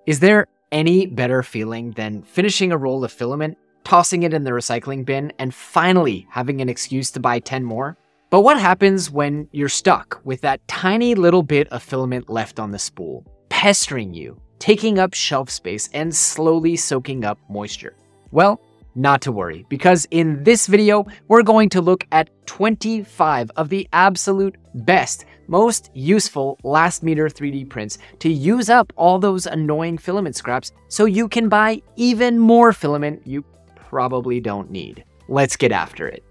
Is there any better feeling than finishing a roll of filament, tossing it in the recycling bin, and finally having an excuse to buy 10 more? But what happens when you're stuck with that tiny little bit of filament left on the spool, pestering you, taking up shelf space, and slowly soaking up moisture? Well, not to worry, because in this video, we're going to look at 25 of the absolute best, most useful last meter 3D prints to use up all those annoying filament scraps so you can buy even more filament you probably don't need. Let's get after it.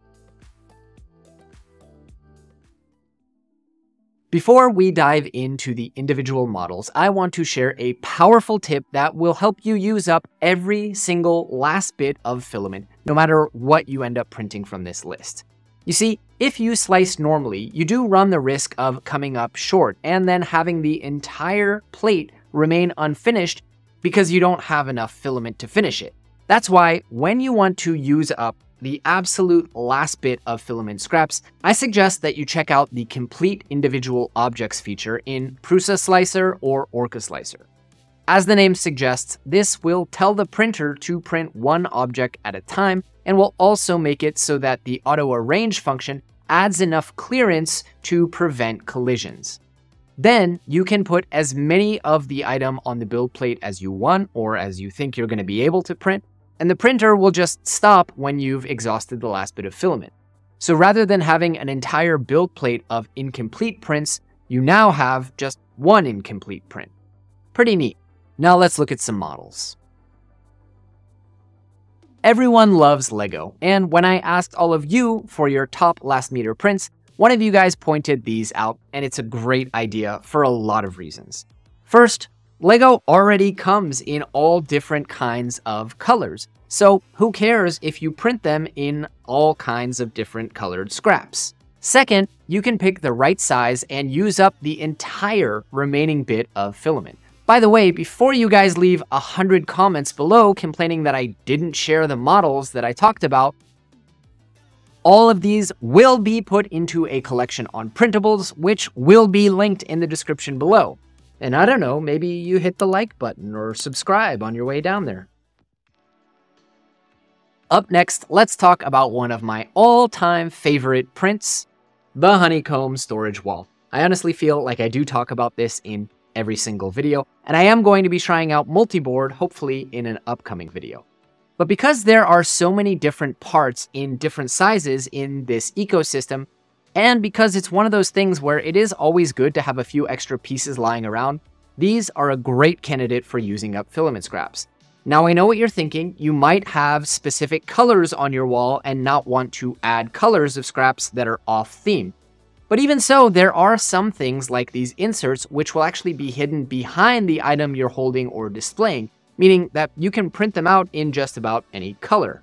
Before we dive into the individual models, I want to share a powerful tip that will help you use up every single last bit of filament, no matter what you end up printing from this list. You see, if you slice normally, you do run the risk of coming up short and then having the entire plate remain unfinished because you don't have enough filament to finish it. That's why when you want to use up the absolute last bit of filament scraps, I suggest that you check out the Complete Individual Objects feature in Prusa Slicer or Orca Slicer. As the name suggests, this will tell the printer to print one object at a time and will also make it so that the auto-arrange function adds enough clearance to prevent collisions. Then you can put as many of the item on the build plate as you want or as you think you're going to be able to print, and the printer will just stop when you've exhausted the last bit of filament. So rather than having an entire build plate of incomplete prints, you now have just one incomplete print. Pretty neat. Now let's look at some models. Everyone loves Lego, and when I asked all of you for your top last meter prints, one of you guys pointed these out, and it's a great idea for a lot of reasons. First, Lego already comes in all different kinds of colors, so who cares if you print them in all kinds of different colored scraps? Second, you can pick the right size and use up the entire remaining bit of filament. By the way, before you guys leave 100 comments below complaining that I didn't share the models that I talked about, all of these will be put into a collection on printables, which will be linked in the description below. And I don't know, maybe you hit the like button or subscribe on your way down there. Up next, let's talk about one of my all-time favorite prints, the HoneyComb storage wall. I honestly feel like I do talk about this in every single video, and I am going to be trying out multi-board, hopefully in an upcoming video. But because there are so many different parts in different sizes in this ecosystem, and because it's one of those things where it is always good to have a few extra pieces lying around, these are a great candidate for using up filament scraps. Now I know what you're thinking, you might have specific colors on your wall and not want to add colors of scraps that are off theme. But even so, there are some things like these inserts which will actually be hidden behind the item you're holding or displaying, meaning that you can print them out in just about any color.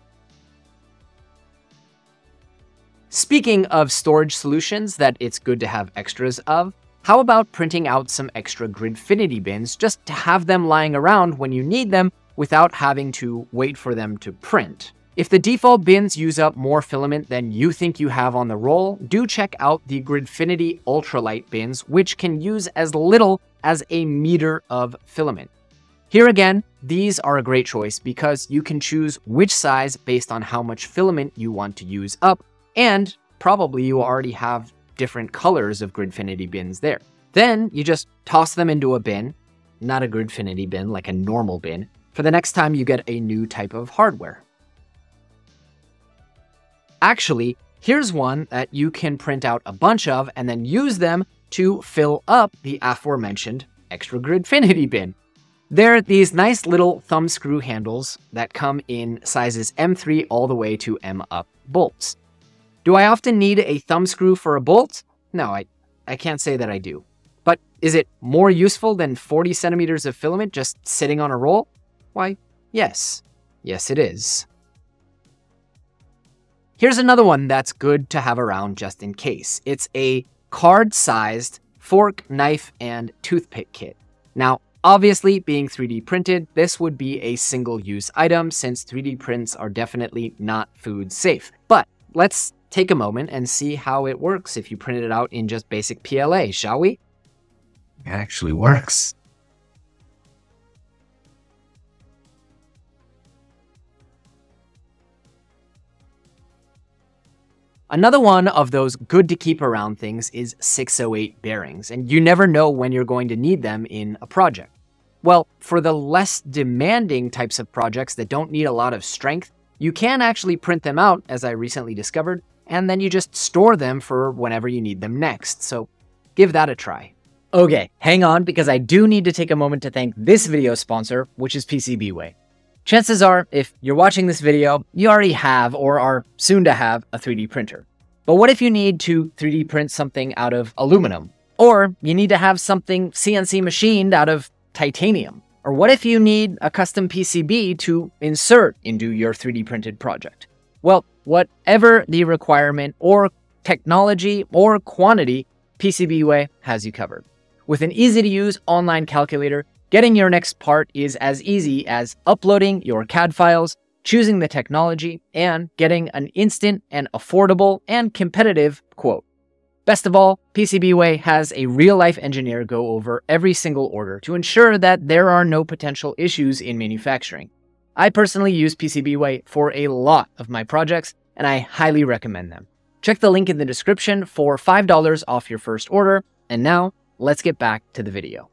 Speaking of storage solutions that it's good to have extras of, how about printing out some extra Gridfinity bins just to have them lying around when you need them without having to wait for them to print? If the default bins use up more filament than you think you have on the roll, do check out the Gridfinity UltraLight bins, which can use as little as a meter of filament. Here again, these are a great choice because you can choose which size based on how much filament you want to use up, and probably you already have different colors of Gridfinity bins there. Then you just toss them into a bin, not a Gridfinity bin, like a normal bin, for the next time you get a new type of hardware. Actually, here's one that you can print out a bunch of and then use them to fill up the aforementioned extra Gridfinity bin. They're these nice little thumb screw handles that come in sizes M3 all the way to M up bolts. Do I often need a thumb screw for a bolt? No, I can't say that I do. But is it more useful than 40 centimeters of filament just sitting on a roll? Why, yes. Yes, it is. Here's another one that's good to have around just in case. It's a card-sized fork, knife, and toothpick kit. Now, obviously, being 3D printed, this would be a single-use item since 3D prints are definitely not food safe. But let's take a moment and see how it works if you print it out in just basic PLA, shall we? It actually works. Another one of those good to keep around things is 608 bearings, and you never know when you're going to need them in a project. Well, for the less demanding types of projects that don't need a lot of strength, you can actually print them out, as I recently discovered, and then you just store them for whenever you need them next, so give that a try. Okay, hang on, because I do need to take a moment to thank this video sponsor, which is PCBWay. Chances are, if you're watching this video, you already have or are soon to have a 3D printer. But what if you need to 3D print something out of aluminum? Or you need to have something CNC machined out of titanium? Or what if you need a custom PCB to insert into your 3D printed project? Well, whatever the requirement or technology or quantity, PCBWay has you covered. With an easy-to-use online calculator, getting your next part is as easy as uploading your CAD files, choosing the technology, and getting an instant and affordable and competitive quote. Best of all, PCBWay has a real-life engineer go over every single order to ensure that there are no potential issues in manufacturing. I personally use PCBWay for a lot of my projects, and I highly recommend them. Check the link in the description for $5 off your first order, and now, let's get back to the video.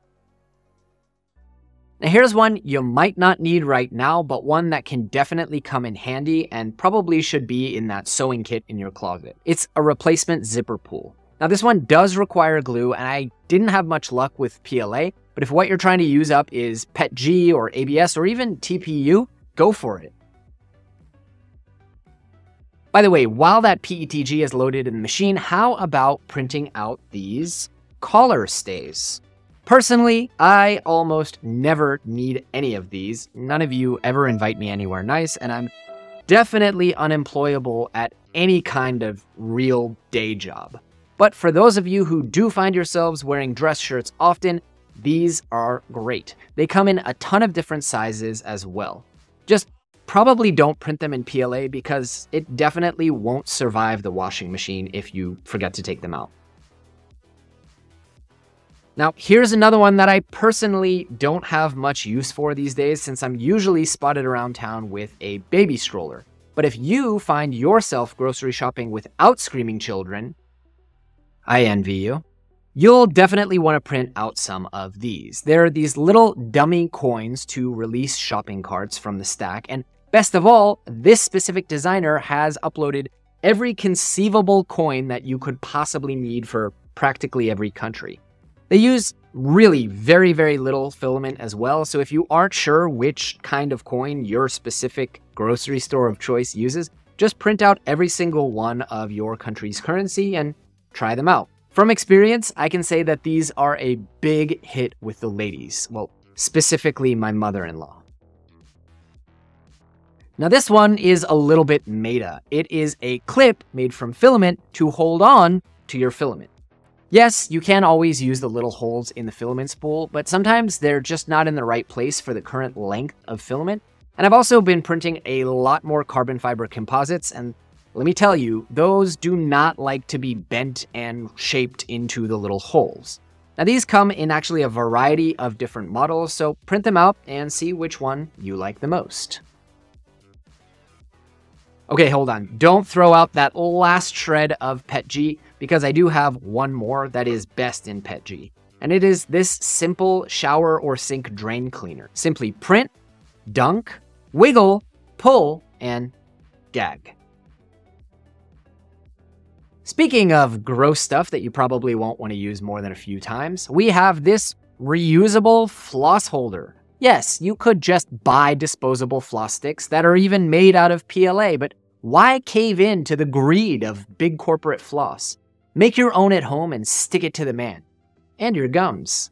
Now here's one you might not need right now, but one that can definitely come in handy and probably should be in that sewing kit in your closet. It's a replacement zipper pull. Now this one does require glue, and I didn't have much luck with PLA, but if what you're trying to use up is PETG or ABS or even TPU, go for it. By the way, while that PETG is loaded in the machine, how about printing out these collar stays? Personally, I almost never need any of these. None of you ever invite me anywhere nice, and I'm definitely unemployable at any kind of real day job. But for those of you who do find yourselves wearing dress shirts often, these are great. They come in a ton of different sizes as well. Just probably don't print them in PLA because it definitely won't survive the washing machine if you forget to take them out. Now, here's another one that I personally don't have much use for these days since I'm usually spotted around town with a baby stroller. But if you find yourself grocery shopping without screaming children, I envy you. You'll definitely want to print out some of these. They're these little dummy coins to release shopping carts from the stack. And best of all, this specific designer has uploaded every conceivable coin that you could possibly need for practically every country. They use really very, very little filament as well, so if you aren't sure which kind of coin your specific grocery store of choice uses, just print out every single one of your country's currency and try them out. From experience, I can say that these are a big hit with the ladies, well, specifically my mother-in-law. Now this one is a little bit meta. It is a clip made from filament to hold on to your filament. Yes, you can always use the little holes in the filament spool, but sometimes they're just not in the right place for the current length of filament. And I've also been printing a lot more carbon fiber composites, and let me tell you, those do not like to be bent and shaped into the little holes. Now these come in actually a variety of different models, so print them out and see which one you like the most. Okay, hold on. Don't throw out that last shred of PETG because I do have one more that is best in PETG. And it is this simple shower or sink drain cleaner. Simply print, dunk, wiggle, pull, and gag. Speaking of gross stuff that you probably won't want to use more than a few times, we have this reusable floss holder. Yes, you could just buy disposable floss sticks that are even made out of PLA, but why cave in to the greed of big corporate floss? Make your own at home and stick it to the man. And your gums.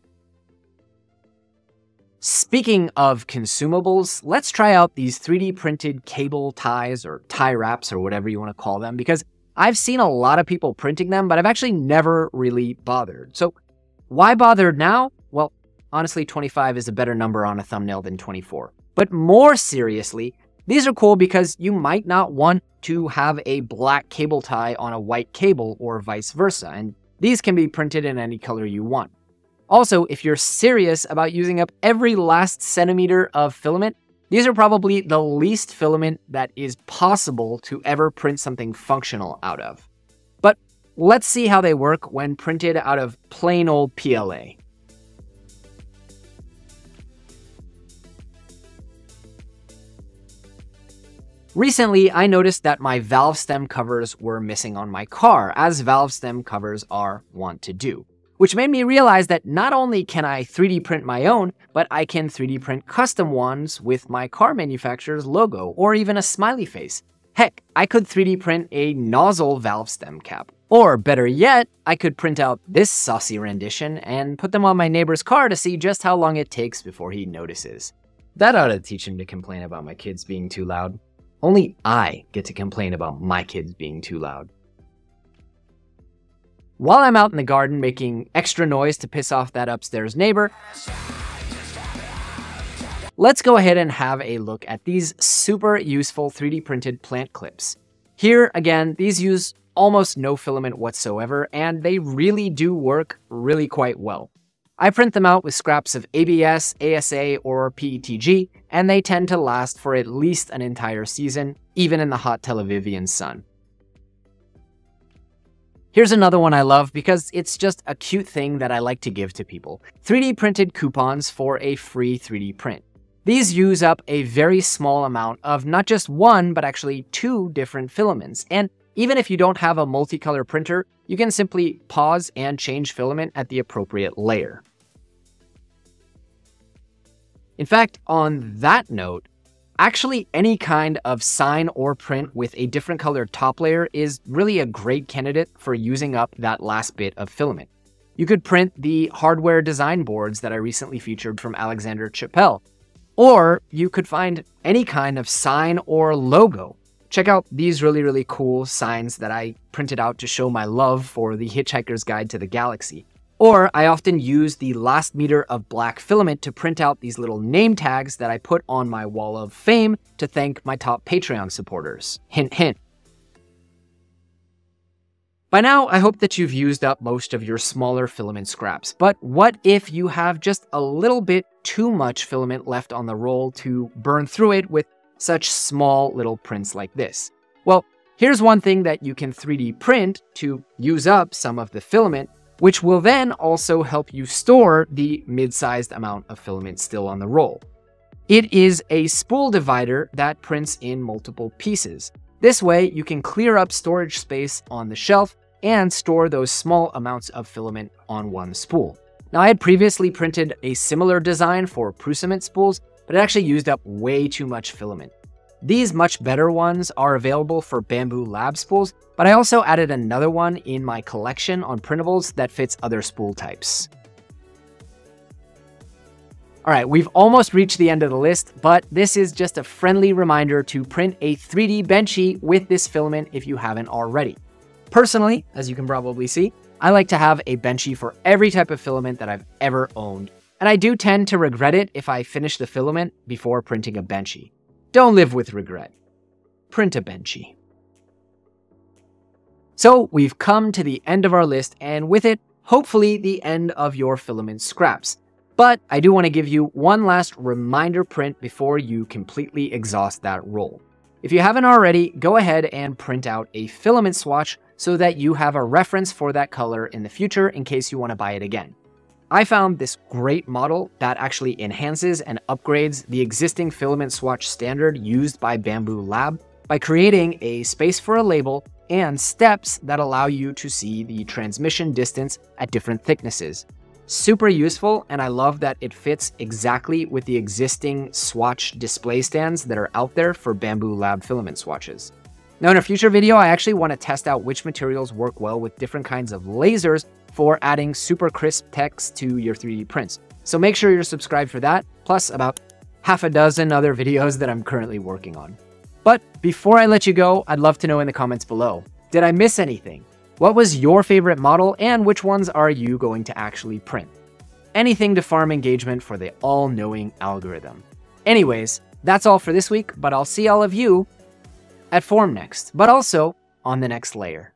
Speaking of consumables, let's try out these 3D printed cable ties or tie wraps or whatever you want to call them, because I've seen a lot of people printing them, but I've actually never really bothered. So why bother now? Well, honestly, 25 is a better number on a thumbnail than 24. But more seriously, these are cool because you might not want to have a black cable tie on a white cable or vice versa, and these can be printed in any color you want. Also, if you're serious about using up every last centimeter of filament, These are probably the least filament that is possible to ever print something functional out of. But let's see how they work when printed out of plain old PLA. Recently, I noticed that my valve stem covers were missing on my car, as valve stem covers are wont to do. Which made me realize that not only can I 3D print my own, but I can 3D print custom ones with my car manufacturer's logo, or even a smiley face. Heck, I could 3D print a nozzle valve stem cap. Or better yet, I could print out this saucy rendition and put them on my neighbor's car to see just how long it takes before he notices. That ought to teach him to complain about my kids being too loud. Only I get to complain about my kids being too loud. While I'm out in the garden making extra noise to piss off that upstairs neighbor, let's go ahead and have a look at these super useful 3D printed plant clips. Here, again, these use almost no filament whatsoever, and they really do work really quite well. I print them out with scraps of ABS, ASA, or PETG, and they tend to last for at least an entire season, even in the hot Tel Avivian sun. Here's another one I love because it's just a cute thing that I like to give to people. 3D printed coupons for a free 3D print. These use up a very small amount of not just one, but actually 2 different filaments. And even if you don't have a multicolor printer, you can simply pause and change filament at the appropriate layer. In fact, on that note, actually any kind of sign or print with a different colored top layer is really a great candidate for using up that last bit of filament. You could print the hardware design boards that I recently featured from Alexander Chappell, or you could find any kind of sign or logo. Check out these really cool signs that I printed out to show my love for the Hitchhiker's Guide to the Galaxy. Or I often use the last meter of black filament to print out these little name tags that I put on my wall of fame to thank my top Patreon supporters. Hint, hint. By now, I hope that you've used up most of your smaller filament scraps, but what if you have just a little bit too much filament left on the roll to burn through it with such small little prints like this? Well, here's one thing that you can 3D print to use up some of the filament, which will then also help you store the mid-sized amount of filament still on the roll. It is a spool divider that prints in multiple pieces. This way, you can clear up storage space on the shelf and store those small amounts of filament on one spool. Now, I had previously printed a similar design for Prusament spools, but it actually used up way too much filament. These much better ones are available for Bamboo Lab spools, but I also added another one in my collection on printables that fits other spool types. All right, we've almost reached the end of the list, but this is just a friendly reminder to print a 3D Benchy with this filament if you haven't already. Personally, as you can probably see, I like to have a Benchy for every type of filament that I've ever owned, and I do tend to regret it if I finish the filament before printing a Benchy. Don't live with regret. Print a Benchy. So we've come to the end of our list, and with it, hopefully the end of your filament scraps. But I do want to give you one last reminder print before you completely exhaust that roll. If you haven't already, go ahead and print out a filament swatch so that you have a reference for that color in the future in case you want to buy it again. I found this great model that actually enhances and upgrades the existing filament swatch standard used by Bamboo Lab by creating a space for a label and steps that allow you to see the transmission distance at different thicknesses. Super useful, and I love that it fits exactly with the existing swatch display stands that are out there for Bamboo Lab filament swatches. Now, in a future video, I actually want to test out which materials work well with different kinds of lasers for adding super crisp text to your 3D prints. So make sure you're subscribed for that, plus about half a dozen other videos that I'm currently working on. But before I let you go, I'd love to know in the comments below, did I miss anything? What was your favorite model, and which ones are you going to actually print? Anything to farm engagement for the all-knowing algorithm. Anyways, that's all for this week, but I'll see all of you at Form Next, but also on the next layer.